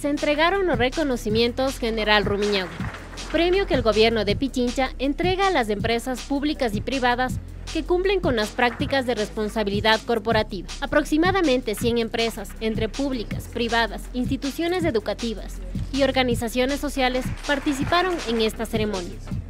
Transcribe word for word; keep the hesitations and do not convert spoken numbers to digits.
se entregaron los reconocimientos General Rumiñahui, premio que el gobierno de Pichincha entrega a las empresas públicas y privadas que cumplen con las prácticas de responsabilidad corporativa. Aproximadamente cien empresas, entre públicas, privadas, instituciones educativas y organizaciones sociales, participaron en esta ceremonia.